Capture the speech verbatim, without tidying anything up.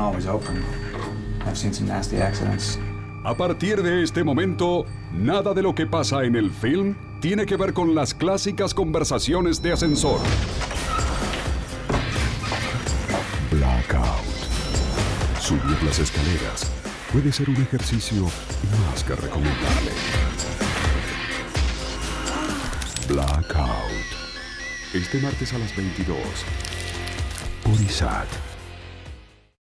always open. I've seen some nasty accidents. A partir de este momento, nada de lo que pasa en el film tiene que ver con las clásicas conversaciones de ascensor. Blackout. Subir las escaleras puede ser un ejercicio más que recomendable. Blackout. Este martes a las veintidós. Por I S A T.